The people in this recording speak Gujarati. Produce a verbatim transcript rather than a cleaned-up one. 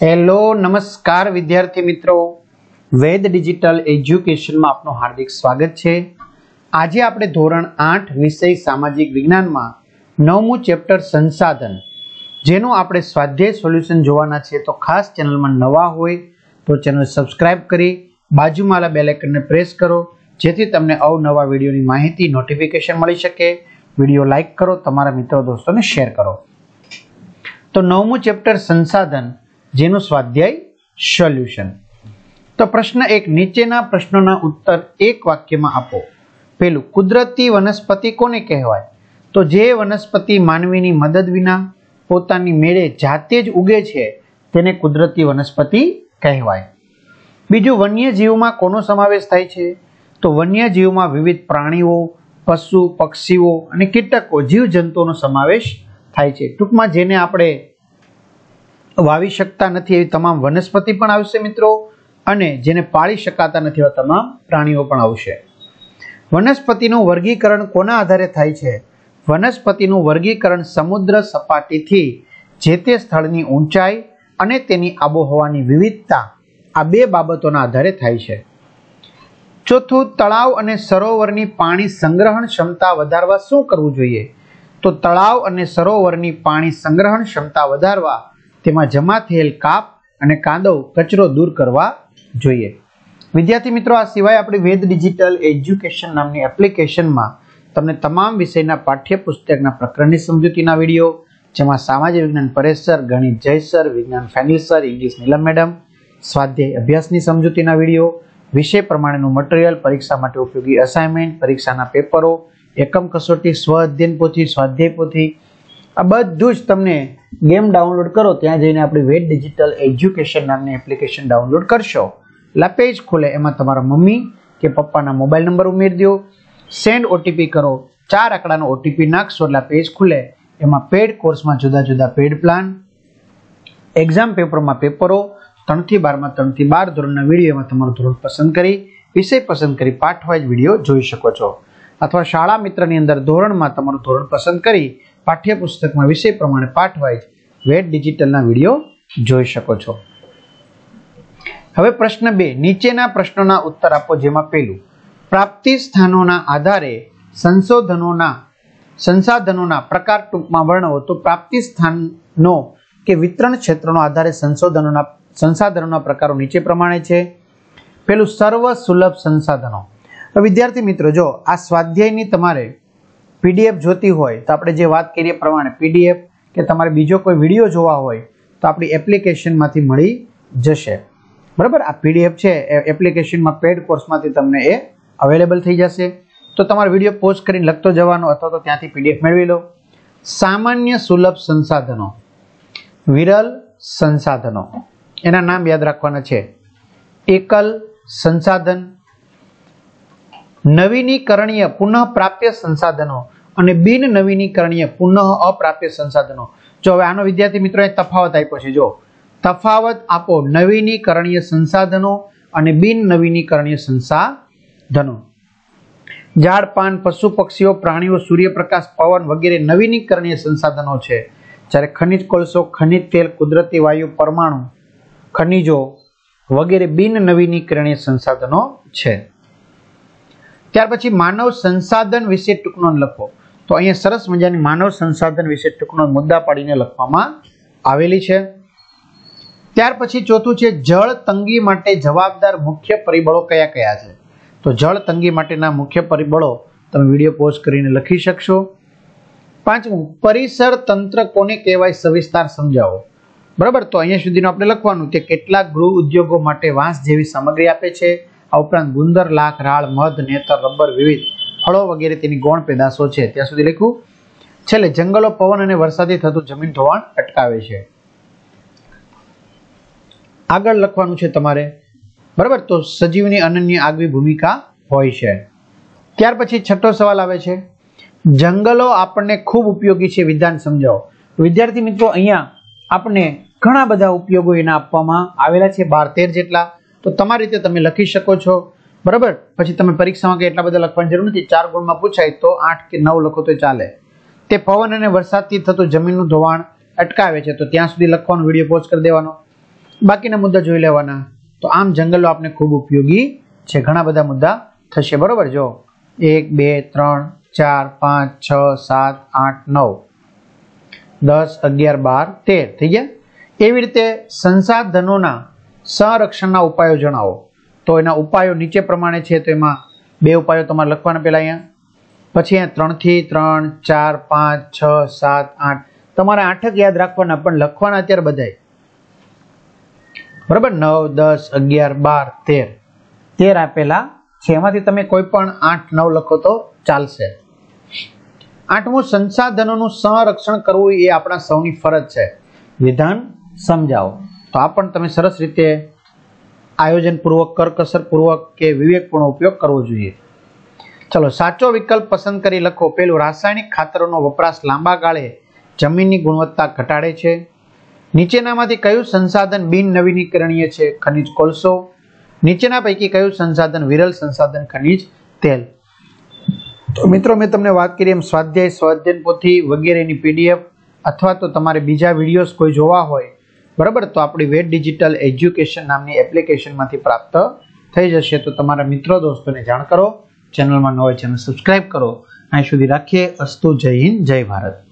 હેલો નમસ્કાર વિદ્યાર્થી મિત્રો, વેદ ડિજિટલ એજ્યુકેશનમાં આપનું હાર્દિક સ્વાગત છે। આજે આપણે ધોરણ આઠ વિષય સામાજિક વિજ્ઞાનમાં નવમું ચેપ્ટર સંસાધન, જેનું આપણે સ્વાધ્યાય સોલ્યુશન જોવાના છે। તો ખાસ ચેનલમાં નવા હોય તો ચેનલ સબસ્ક્રાઇબ કરી બાજુમાં બેલ આઇકનને પ્રેસ કરો, જેથી તમને અવનવા વિડીયોની માહિતી નોટિફિકેશન મળી શકે। વિડીયો લાઈક કરો, તમારા મિત્રો દોસ્તોને શેર કરો। તો નવમું ચેપ્ટર સંસાધન, જેનું સ્વાધ્યાય સોલ્યુશન। તો પ્રશ્ન એક, નીચેના પ્રશ્નોના ઉત્તર એક વાક્યમાં આપો। પેલું, કુદરતી વનસ્પતિ કોને કહેવાય? તો જે વનસ્પતિ માનવીની મદદ વિના પોતાની મેળે જાતે જ ઉગે છે તેને કુદરતી વનસ્પતિ કહેવાય। બીજું, વન્યજીવમાં કોનો સમાવેશ થાય છે? તો વન્યજીવમાં વિવિધ પ્રાણીઓ, પશુ, પક્ષીઓ અને કીટકો, જીવજંતુઓનો સમાવેશ થાય છે। ટૂંકમાં જેને આપણે વાવી શકતા નથી એવી તમામ વનસ્પતિ પણ આવશે મિત્રો, અને જેને પાળી શકાતા નથી એવા તમામ પ્રાણીઓ પણ આવશે। વનસ્પતિનું વર્ગીકરણ કોના આધારે થાય છે? વનસ્પતિનું વર્ગીકરણ સમુદ્ર સપાટીથી જે તે સ્થળની ઊંચાઈ અને તેની આબોહવાની વિવિધતા, આ બે બાબતોના આધારે થાય છે। ચોથું, તળાવ અને સરોવરની પાણી સંગ્રહણ ક્ષમતા વધારવા શું કરવું જોઈએ? તો તળાવ અને સરોવરની પાણી સંગ્રહણ ક્ષમતા વધારવા તેમાં જમા થયેલ કાપ અને કાદવ કચરો દૂર કરવા જોઈએ। વિદ્યાર્થી મિત્રો, આ સિવાય આપણી વેદ ડિજિટલ એજ્યુકેશન નામની એપ્લિકેશનમાં તમને તમામ વિષયના પાઠ્યપુસ્તકના પ્રકરણની સમજૂતીના વિડીયો, જેમાં સામાજિક વિજ્ઞાન પરેશ સર, ગણિત જય સર, વિજ્ઞાન Fenil sir, English Neelam madam, સ્વાધ્યાય અભ્યાસની સમજૂતીના વિડીયો, વિષય પ્રમાણેનું મટીરિયલ, પરીક્ષા માટે ઉપયોગી અસાઇનમેન્ટ, પરીક્ષાના પેપરો, એકમ કસોટી, સ્વ અધ્યયન પોથી, સ્વાધ્યાય પોથી, આ બધું જ તમને ગેમ ડાઉનલોડ કરો ત્યાં જઈને આપણી વેદ ડિજિટલ એજ્યુકેશન નામની એપ્લિકેશન ડાઉનલોડ કરશો એટલે પેજ ખુલે, એમાં તમારા મમ્મી કે પપ્પાના મોબાઈલ નંબર ઉમેરી દો, સેન્ડ ઓટીપી કરો, ચાર આંકડાનો ઓટીપી નાખશો એટલે પેજ ખુલે। એમાં પેડ કોર્સમાં જુદા જુદા પેડ પ્લાન, એક્ઝામ પેપરમાં પેપરો, ત્રણથી બારમાં ત્રણથી બાર ધોરણના વિડીયોમાં તમારું ધોરણ પસંદ કરી, વિષય પસંદ કરી પાઠ વાઇઝ વિડીયો જોઈ શકો છો, અથવા શાળા મિત્રની અંદર ધોરણમાં તમારું ધોરણ પસંદ કરી પાઠ્યપુસ્તકમાં વિષય પ્રમાણે પાઠ વાઇઝ વેદ ડિજિટલના વિડીયો જોઈ શકો છો। હવે પ્રશ્ન બે, નીચેના પ્રશ્નોના ઉત્તર આપો, જેમાં પેલું, પ્રાપ્તિ સ્થાનોના આધારે સંશોધનોના સંસાધનોના પ્રકાર ટૂંકમાં વર્ણવો। તો પ્રાપ્તિ સ્થાનો કે વિતરણ ક્ષેત્રનો આધારે સંશોધનોના સંસાધનોના પ્રકારો નીચે પ્રમાણે છે। પેલું, સર્વ સુલભ સંસાધનો। તો વિદ્યાર્થી મિત્રો, જો આ સ્વાધ્યાયની તમારે પીડીએફ જોતી હોય તો આપણે જે વાત કરીએ પ્રમાણે પીડીએફ કે તમારે બીજો કોઈ વિડીયો જોવા હોય તો આપણી એપ્લિકેશનમાંથી મળી જશે, બરાબર। આ પીડીએફ છે એ એપ્લિકેશનમાં પેડ કોર્સમાંથી તમને એ અવેલેબલ થઈ જશે। તો તમારે વિડીયો પોઝ કરીને લખતો જવાનો અથવા તો ત્યાંથી પીડીએફ મેળવી લો। સામાન્ય સુલભ સંસાધનો, વિરલ સંસાધનો, એના નામ યાદ રાખવાના છે। એકલ સંસાધન, નવીનીકરણીય પુનઃ પ્રાપ્ય સંસાધનો અને બિન નવીનીકરણીય પુનઃ અપ્રાપ્ય સંસાધનો। જો હવે આનો વિદ્યાર્થી મિત્રો તફાવત આપ્યો છે, જો તફાવત આપો, નવીનીકરણીય સંસાધનો અને બિન નવીનીકરણીય સંસાધનો। ઝાડ પાન, પશુ પક્ષીઓ, પ્રાણીઓ, સૂર્યપ્રકાશ, પવન વગેરે નવીનીકરણીય સંસાધનો છે, જ્યારે ખનિજ કોલસો, ખનિજ તેલ, કુદરતી વાયુ, પરમાણુ ખનિજો વગેરે બિન નવીનીકરણીય સંસાધનો છે। ત્યાર પછી માનવ સંસાધન વિશે ટૂંક નોંધ લખો। તો અહીંયા સરસ મજાની માનવ સંસાધન વિશે ટૂંક નોંધ મુદ્દા પાડીને લખવામાં આવેલી છે। ત્યાર પછી ચોથું છે, જળ તંગી માટે જવાબદાર મુખ્ય પરિબળો કયા કયા છે? તો જળ તંગી માટેના મુખ્ય પરિબળો તમે વિડીયો પોઝ કરીને લખી શકશો। પાંચમું, પરિસર તંત્ર કોને કહેવાય સવિસ્તાર સમજાવો, બરાબર। તો અહીંયા સુધીનું આપણે લખવાનું કે કેટલાક ગૃહ ઉદ્યોગો માટે વાંસ જેવી સામગ્રી આપે છે, આ ઉપરાંત ગુંદર, લાખ, રાળ, મધ, નેતર, રબર, વિવિધ ફળો વગેરે તેની ગૌણ પેદાશો છે, ત્યાં સુધી લખ્યું। છેલ્લે, જંગલો પવન અને વરસાદથી થતું જમીન ધોવાણ અટકાવે છે। આગળ લખવાનું છે તમારે, બરાબર। તો સજીવની અનન્ય આગવી ભૂમિકા હોય છે। ત્યાર પછી છઠ્ઠો સવાલ આવે છે, જંગલો આપણને ખૂબ ઉપયોગી છે, વિધાન સમજાવો। વિદ્યાર્થી મિત્રો, અહીંયા આપણને ઘણા બધા ઉપયોગો એના આપવામાં આવેલા છે, બાર તેર જેટલા, તો તમારી રીતે તમે લખી શકો છો, બરાબર। પછી તમે પરીક્ષામાં કે એટલા બધા લખવાની જરૂર નથી, ચાર ગુણમાં પૂછાય તો આઠ કે નવ લખો તો ચાલે। તે પવન અને વરસાદથી થતું જમીનનું ધોવાણ અટકાવે છે, તો ત્યાં સુધી લખવાનો, વિડીયો પોઝ કરી દેવાનો। બાકીના મુદ્દા જોઈ લેવાના. તો આમ જંગલો આપણે ખૂબ ઉપયોગી છે. ઘણા બધા મુદ્દા થશે, બરોબર. જો એક બે ત્રણ ચાર પાંચ છ સાત આઠ નવ દસ અગિયાર બાર તેર થઈ ગયા. એવી રીતે સંસાધનોના સંરક્ષણના ઉપાયો જણાવો. તો એના ઉપાયો નીચે પ્રમાણે છે. તો એમાં બે ઉપાયો તમારે લખવાના પહેલા અહીંયા, પછી અહીંયા ત્રણ થી ત્રણ ચાર પાંચ છ સાત આઠ તમારે આઠ જ યાદ રાખવાના, પણ લખવાના અત્યારે બધાય, બરાબર. નવ દસ અગિયાર બાર તેર તેર આપેલા છે. એમાંથી તમે કોઈ પણ આઠ નવ લખો તો ચાલશે. આઠમું, સંસાધનોનું સંરક્ષણ કરવું એ આપણા સૌની ફરજ છે. વિધાન સમજાવો. તો આ પણ તમે સરસ રીતે આયોજનપૂર્વક, કરકસરપૂર્વક કે વિવેકપૂર્ણ ઉપયોગ કરવો જોઈએ. ચલો, સાચો વિકલ્પ પસંદ કરી લખો. પેલું, રાસાયણિક ખાતરોનો વપરાશ લાંબા ગાળે જમીનની ગુણવત્તા ઘટાડે છે. નીચેનામાંથી કયું સંસાધન બિન નવીનીકરણીય છે? ખનિજ કોલસો. નીચેના પૈકી કયું સંસાધન વિરલ સંસાધન? ખનિજ તેલ. તો મિત્રો, મેં તમને વાત કરી એમ સ્વાધ્યાય, સ્વાધ્યાયન પોથી વગેરેની પીડીએફ અથવા તો તમારે બીજા વિડીયોઝ કોઈ જોવા હોય, બરાબર, તો આપણી વેદ ડિજિટલ એજ્યુકેશન નામની એપ્લિકેશનમાંથી પ્રાપ્ત થઈ જશે. તો તમારા મિત્રો દોસ્તોને જાણ કરો. ચેનલમાં ન હોય ચેનલ સબસ્ક્રાઇબ કરો. અહીં સુધી રાખીએ. અસ્તુ. જય હિન્દ, જય ભારત.